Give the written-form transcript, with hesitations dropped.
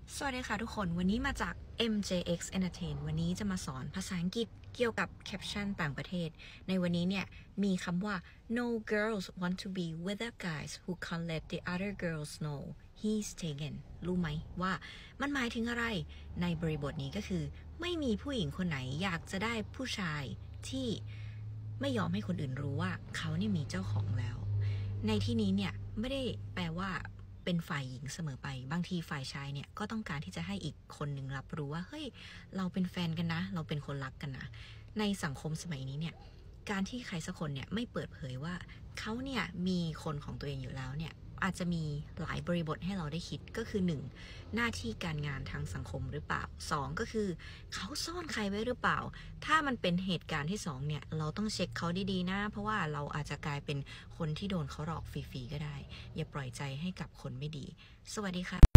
สวัสดีค่ะทุกคนวันนี้มาจาก MJX Entertain วันนี้จะมาสอนภาษาอังกฤษเกี่ยวกับแคปชั่นต่างประเทศในวันนี้เนี่ยมีคำว่า No girls want to be with the guys who can't let the other girls know he's taken รู้ไหมว่ามันหมายถึงอะไรในบริบทนี้ก็คือไม่มีผู้หญิงคนไหนอยากจะได้ผู้ชายที่ไม่ยอมให้คนอื่นรู้ว่าเขาเนี่ยมีเจ้าของแล้วในที่นี้เนี่ยไม่ได้แปลว่าเป็นฝ่ายหญิงเสมอไปบางทีฝ่ายชายเนี่ยก็ต้องการที่จะให้อีกคนหนึ่งรับรู้ว่าเฮ้ยเราเป็นแฟนกันนะเราเป็นคนรักกันนะในสังคมสมัยนี้เนี่ยการที่ใครสักคนเนี่ยไม่เปิดเผยว่าเขาเนี่ยมีคนของตัวเองอยู่แล้วเนี่ยอาจจะมีหลายบริบทให้เราได้คิดก็คือ 1. หน้าที่การงานทางสังคมหรือเปล่า 2. ก็คือเขาซ่อนใครไว้หรือเปล่าถ้ามันเป็นเหตุการณ์ที่ 2เนี่ยเราต้องเช็คเขาดีๆนะเพราะว่าเราอาจจะกลายเป็นคนที่โดนเขาหลอกฟรีๆก็ได้อย่าปล่อยใจให้กับคนไม่ดีสวัสดีค่ะ